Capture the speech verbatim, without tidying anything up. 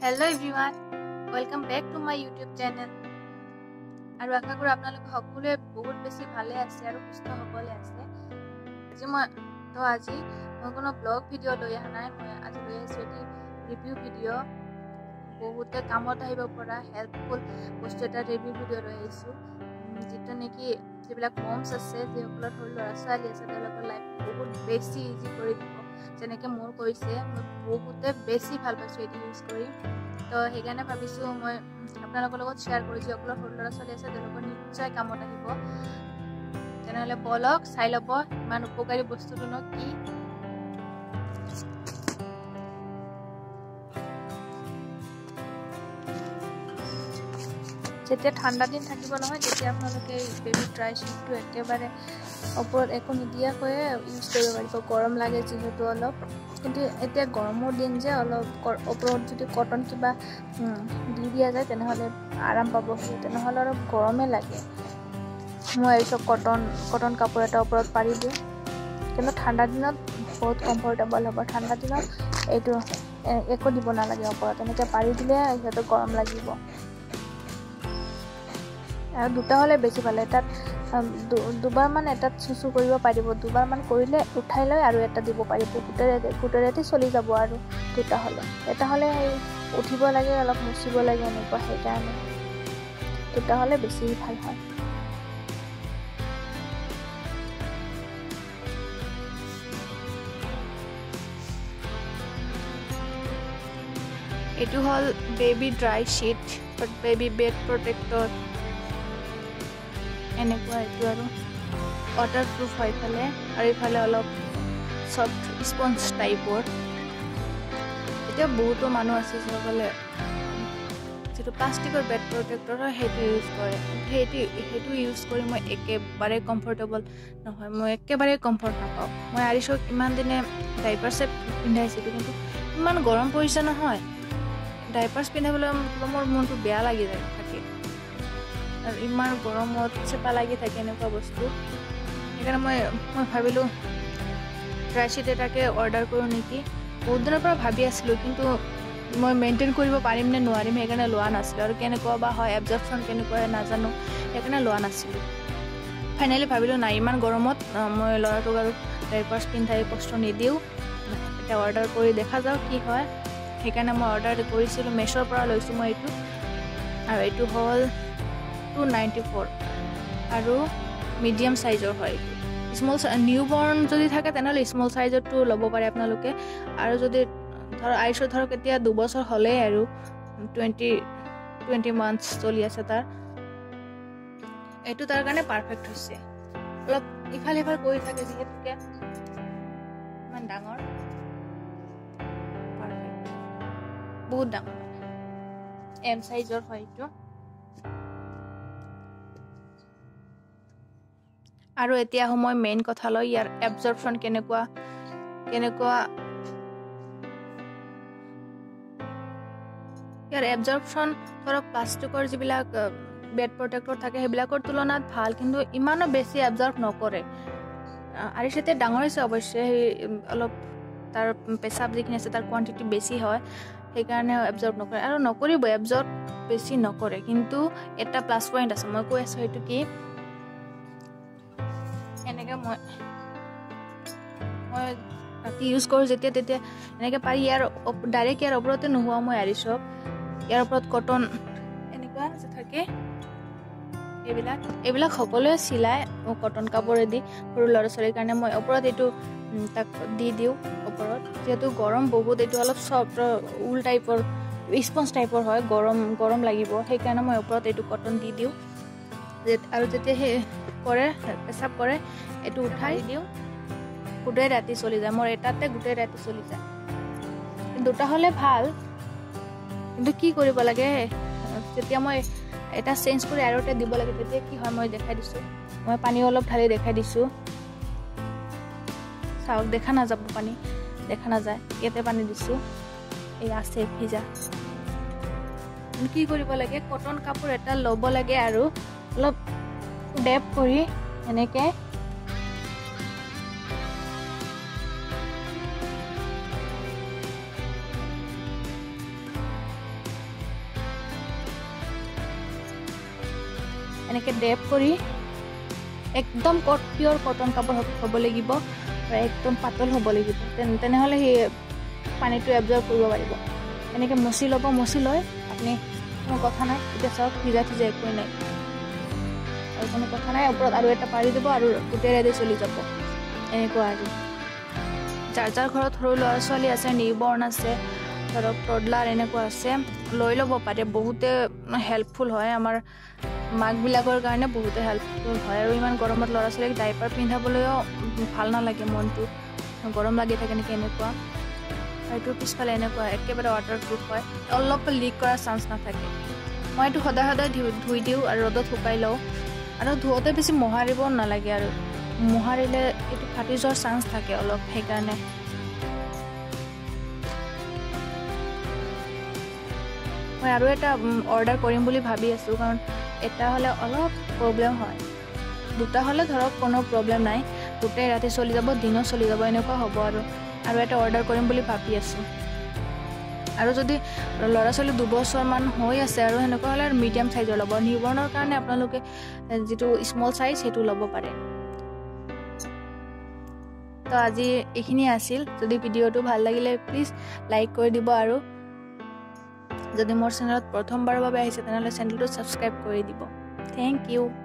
Hello everyone, welcome back to my YouTube channel. আৰু আশা কৰো আপোনালোক সকলোৱে বহুত বেছি ভালে আছে আৰু সুস্থ হ'বলে আছে। আজি মই তো আজি মই কোনো ব্লগ ভিডিঅ' লৈ আহা নাই, মই আজি লৈ আহিছো এটি ৰিভিউ ভিডিঅ'। বহুতে কামত আহিব পৰা হেল্পফুল বস্তু এটা ৰিভিউ ভিডিঅ' লৈ আহিছো, যেটা নেকি যিবিলাক মমছ আছে, যিসকলৰ সৰু ল'ৰা ছোৱালী আছে, তেওঁলোকৰ লাইফ বহুত বেছি ইজি কৰি দিব। যেনেকৈ মোৰ কৈছে, মই বহুতে বেছি ভাল পাইছোঁ এটি ইউজ কৰি। তো সেইকাৰণে ভাবিছোঁ মই আপোনালোকৰ লগত শ্বেয়াৰ কৰোঁ, যিসকলৰ সৰু ল'ৰা ছোৱালী আছে তেওঁলোকৰ নিশ্চয় কামত আহিব। তেনেহ'লে বলক চাই ল'ব ইমান উপকাৰী বস্তুটোনো কি। যেতিয়া ঠাণ্ডা দিন থাকিব নহয়, তেতিয়া আপোনালোকে বেবী ড্ৰাই শ্বিটটো একেবাৰে ওপৰত একো নিদিয়াকৈ ইউজ কৰিব পাৰিব। গৰম লাগে যিহেতু অলপ, কিন্তু এতিয়া গৰমৰ দিন যে অলপ ওপৰত যদি কটন কিবা দি দিয়া যায় তেনেহ'লে আৰাম পাব। তেনেহ'লে অলপ গৰমে লাগে। মই এইচব কটন কটন কাপোৰ এটা ওপৰত পাৰি দিওঁ, কিন্তু ঠাণ্ডা দিনত বহুত কমফৰ্টেবল হ'ব। ঠাণ্ডা দিনত এইটো একো দিব নালাগে ওপৰত, এনেকৈ পাৰি দিলে সিহঁতক গৰম লাগিব। আৰু দুটা হ'লে বেছি ভাল। এটাত দুবাৰমান এটাত চুচু কৰিব পাৰিব, দুবাৰমান কৰিলে উঠাই লৈ আৰু এটা দিব পাৰিব। গোটেৰে গোটেৰেদি চলি যাব। আৰু দুটা হ'লে এটা হ'লে উঠিব লাগে, অলপ মুচিব লাগে, এনেকুৱা। সেইকাৰণে দুটা হ'লে বেছি ভাল হয়। এইটো হ'ল baby dry sheet, baby bed protector. এনেকুৱা এইটো আৰু ৱাটাৰ প্ৰুফ হয় ইফালে, আৰু ইফালে অলপ চফ্ট স্পঞ্জ টাইপৰ। এতিয়া বহুতো মানুহ আছে যিসকলে যিটো প্লাষ্টিকৰ বেড প্ৰটেক্টৰ হয় সেইটো ইউজ কৰে। সেইটো সেইটো ইউজ কৰি মই একেবাৰে কমফৰ্টেবল নহয়, মই একেবাৰে কমফৰ্ট নাপাওঁ। মই আৰিছক ইমান দিনে ডাইপাৰ্ছে পিন্ধাইছিলোঁ, কিন্তু ইমান গৰম পৰিছে নহয়, ডাইপাৰ্ছ পিন্ধাবলৈ মোৰ মনটো বেয়া লাগি যায় থাকে। আৰু ইমান গৰমত চেপা লাগি থাকে এনেকুৱা বস্তু। সেইকাৰণে মই মই ভাবিলোঁ ড্ৰাই শ্বিট এটাকে অৰ্ডাৰ কৰোঁ নেকি। বহুত দিনৰ পৰা ভাবি আছিলোঁ, কিন্তু মই মেইনটেইন কৰিব পাৰিম নে নোৱাৰিম সেইকাৰণে লোৱা নাছিলোঁ। আৰু কেনেকুৱা বা হয়, এবজৰ্পশ্যন কেনেকুৱা হয় নাজানো, সেইকাৰণে লোৱা নাছিলোঁ। ফাইনেলি ভাবিলোঁ নাই, ইমান গৰমত মই ল'ৰাটোক আৰু ডাইপাৰ্ছ পিন্ধাই কষ্ট নিদিওঁ, এতিয়া অৰ্ডাৰ কৰি দেখা যাওক কি হয়। সেইকাৰণে মই অৰ্ডাৰ কৰিছিলোঁ, মেছ'ৰ পৰা লৈছোঁ মই এইটো। আৰু এইটো হ'ল টু নাইণ্টি ফ'ৰ আৰু মিডিয়াম চাইজৰ হয়। স্মল নিউ বৰ্ণ যদি থাকে তেনেহ'লে স্মল চাইজৰটো ল'ব পাৰে আপোনালোকে। আৰু যদি ধৰক আইছৰ ধৰক এতিয়া দুবছৰ হ'লেই আৰু টুৱেণ্টি টুৱেণ্টি মান্থছ চলি আছে তাৰ, এইটো তাৰ কাৰণে পাৰফেক্ট হৈছে। অলপ ইফাল সিফাল কৰি থাকে যিহেতুকে ইমান ডাঙৰ, পাৰফেক্ট, বহুত ডাঙৰ, এম চাইজৰ হয় এইটো। আৰু এতিয়া সময় মেইন কথালৈ, ইয়াৰ এবজৰ্পশ্যন কেনেকুৱা কেনেকুৱা ইয়াৰ এবজৰ্পশ্যন ধৰক প্লাষ্টিকৰ যিবিলাক বেড প্ৰটেক্টৰ থাকে সেইবিলাকৰ তুলনাত ভাল, কিন্তু ইমানো বেছি এবজৰ্ব নকৰে। আৰিছ এতিয়া ডাঙৰ হৈছে অৱশ্যে, সেই অলপ তাৰ পেচাব যিখিনি আছে তাৰ কোৱান্টিটি বেছি হয়, সেইকাৰণে এবজৰ্ব নকৰে। আৰু নকৰিব, এবজৰ্ব বেছি নকৰে। কিন্তু এটা প্লাছ পইণ্ট আছে, মই কৈ আছোঁ সেইটো কি, এনেকৈ মই মই ৰাতি ইউজ কৰোঁ যেতিয়া তেতিয়া এনেকৈ পাৰি ইয়াৰ ডাইৰেক্ট ইয়াৰ ওপৰতে নোহোৱা মই আৰিছক। ইয়াৰ ওপৰত কটন এনেকুৱা যে থাকে, এইবিলাক এইবিলাক সকলোৱে চিলাই কটন কাপোৰেদি সৰু ল'ৰা ছোৱালীৰ কাৰণে। মই ওপৰত এইটো তাক দি দিওঁ ওপৰত, যিহেতু গৰম বহুত, এইটো অলপ চফ্ট উল টাইপৰ স্পঞ্জ টাইপৰ হয়, গৰম গৰম লাগিব, সেইকাৰণে মই ওপৰত এইটো কটন দি দিওঁ। আৰু যেতিয়া সেই কৰে পেচাব কৰে, এইটো উঠাই দিওঁ, গোটেই ৰাতি চলি যায়। মোৰ এটাতে গোটেই ৰাতি চলি যায়। দুটা হ'লে ভাল, কিন্তু কি কৰিব লাগে, যেতিয়া মই এটা চেঞ্জ কৰি আৰু এটা দিব লাগে তেতিয়া কি হয় মই দেখাই দিছোঁ। মই পানী অলপ ঢালি দেখাই দিছোঁ, চাওক, দেখা নাযাব, পানী দেখা নাযায়, ইয়াতে পানী দিছোঁ, এই আছে ভিজা। কি কৰিব লাগে, কটন কাপোৰ এটা ল'ব লাগে আৰু অলপ ডেপ কৰি এনেকৈ এনেকৈ ড্ৰেপ কৰি একদম কট পিয়ৰ কটন কাপোৰ হ'ব লাগিব আৰু একদম পাতল হ'ব লাগিব তেনেহ'লে সেই পানীটো এবজৰ্ব কৰিব পাৰিব এনেকৈ মচি ল'ব মচি লৈ আপুনি কোনো কথা নাই এতিয়া চাওক ভিজা ভিজা একোৱেই নাই আৰু কোনো কথা নাই ওপৰত আৰু এটা পাৰি দিব আৰু গোটেইৰেদি চলি যাব এনেকুৱা আৰু যাৰ যাৰ ঘৰত সৰু ল'ৰা ছোৱালী আছে নিউবৰ্ণ আছে ধৰক টডলাৰ এনেকুৱা আছে লৈ ল'ব পাৰে বহুতে হেল্পফুল হয় আমাৰ মাকবিলাকৰ কাৰণে বহুতে হেল্পফুল হয় আৰু ইমান গৰমত ল'ৰা ছোৱালীক ডাইপাৰ পিন্ধাবলৈও ভাল নালাগে মনটো গৰম লাগি থাকে নেকি এনেকুৱা এইটো পিছফালে এনেকুৱা একেবাৰে ৱাটাৰপ্ৰুফ হয় অলপ লিক কৰাৰ চান্স নাথাকে মই এইটো সদায় সদায় ধুই দিওঁ আৰু ৰ'দত শুকাই লওঁ আৰু ধুওঁতে বেছি মোহাৰিব নালাগে আৰু মোহাৰিলে এইটো ফাটি যোৱাৰ চান্স থাকে অলপ সেইকাৰণে মই আৰু এটা অৰ্ডাৰ কৰিম বুলি ভাবি আছোঁ কাৰণ এটা হ'লে অলপ প্ৰব্লেম হয় দুটা হ'লে ধৰক কোনো প্ৰব্লেম নাই গোটেই ৰাতি চলি যাব দিনো চলি যাব এনেকুৱা হ'ব আৰু আৰু এটা অৰ্ডাৰ কৰিম বুলি ভাবি আছোঁ আৰু যদি ল'ৰা ছোৱালী দুবছৰমান হৈ আছে আৰু সেনেকুৱা হ'লে মিডিয়াম চাইজৰ ল'ব নিউবৰ্ণৰ কাৰণে আপোনালোকে যিটো স্মল চাইজ সেইটো ল'ব পাৰে তো আজি এইখিনি আছিল যদি ভিডিঅ'টো ভাল লাগিলে প্লিজ লাইক কৰি দিব আৰু যদি মোৰ চেনেলত প্ৰথমবাৰৰ বাবে আহিছে তেনেহ'লে চেনেলটো ছাবস্ক্ৰাইব কৰি দিব থেংক ইউ